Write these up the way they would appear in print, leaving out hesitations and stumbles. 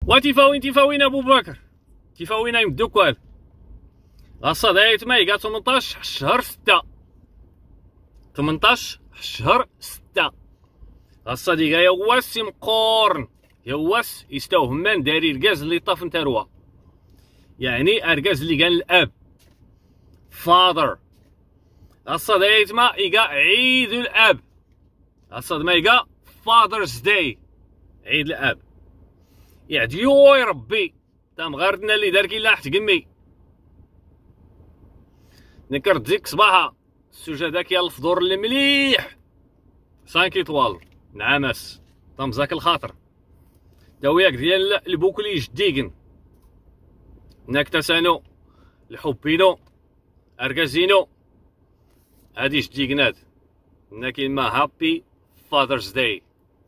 وتفاوين ابو بكر تفاوين يمدوكوال غاصة دايت مايقا 18 شهر 6 18 شهر 6 غاصة ديكا يواس مقورن يواس يستوه همان داري الكاز اللي طاف نتاروى يعني اركاز اللي كان الاب فاذر غاصة دايت ما إيقا عيد الاب غاصة ما إيقا فاذرز داي عيد الاب يعديو يا ربي تام غاردنا اللي دار كي لاحت قمي نكر ديك صباحا السجادة كيا الفطور اللي مليح 5 ايطوال نعمس تام زاك الخاطر داوياك ديال البوكلي جديقن ناكتاسانو الحبينو اركازينو هادي جديقنات ناكي ما هابي فاذرز داي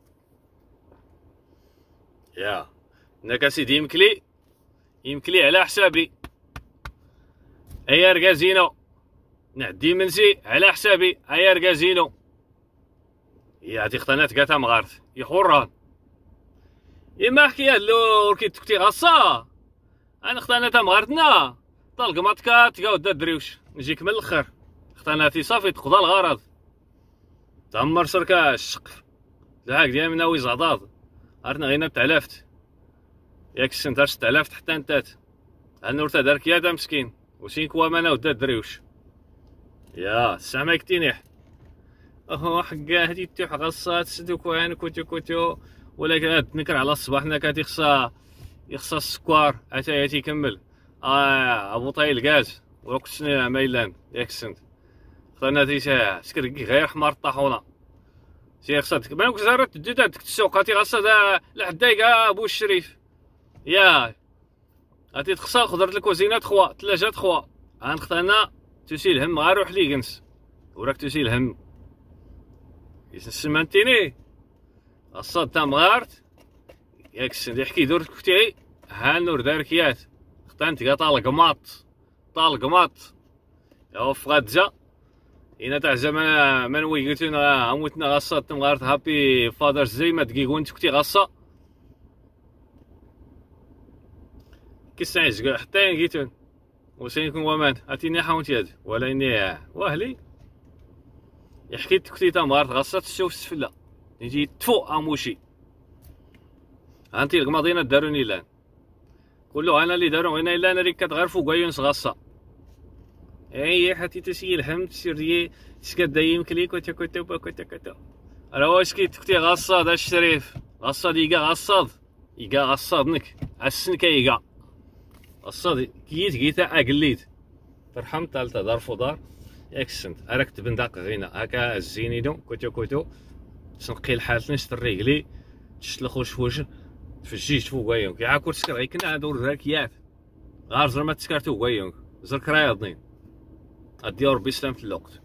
يا ناك سيدي يمكلي على حسابي ايا ركازينو نعدي منسي على حسابي ايا ركازينو يا هادي خطانات كاتا مغارت يخوران يما حكي لو كي تكتي غاصة انا خطانات مغارتنا طلق ماتكا تقاود دا دريوش نجيك من الاخر خطاناتي صافي تقضى الغرض تعمر سركا الشقف العاك ديال مناوي زعضاض عرفنا غينا بتعلافت ياك السنتر 6000 حتى نتات النور تا دارك يا دا مسكين وسين كوا مانا ودا دريوش يا السامع كتينيح اهو حكا هادي تيح غصات سدو كوان كوتو ولكن هاد نكر على الصباح نكاتي يخصا السكوار عتايا تيكمل ابو طاي الغاز وقت سنة ميلان ياك السنت خطانا تيسا سكركي غير حمار الطاحونة سي خصاتك مالك زارت تدي ديك السوق هاتي غاصة دا لحدايكا ابو الشريف يا هاتي تخصا خضرت الكوزينات خوا ثلاجات خوا غنختانا تسيل هم غير روح لي جنس وراك تسيل هم يسمنتيني الصاد تام غارت ياك السن يحكي دور كفتي ها نور داركيات اختانت كا طالق ماط يا فغادزا إنا تاع زمان من ويقتنا عموتنا غاصة تم غارت هابي فادرز زي ما تقيقون تكتي غاصة كيس عيش حتى ينقيتون وسينكون ومان اتيني حاونت يد ولا اني واهلي يحكي تكتي تام غارت غاصة تشوف السفلة نجي تفو اموشي هانتي القماضينا داروني لان كلو انا اللي دارو هنا الا انا ريك كتغرفو كايونس غاصة اي حتي تسيل هم تسيري تسكت دايم كلي كوتا راه واش كي تكتي غاصة دا الشريف غاصة ديكا غاصاد يكا غاصادنك عسن كيكا غاصاد كيتا اقليت ترحم تالتا دار فضار اكسنت اراك تبندق غينا هكا الزينيدو كوتو تنقي الحال نشتري رجلي تشلخو شوش في الجيش فوق وياك كي عاكور تسكر غيكنا هادو الراكيات غار زرما تسكرتو وياك زر كرايضنين ادي ربي سلامة الوقت.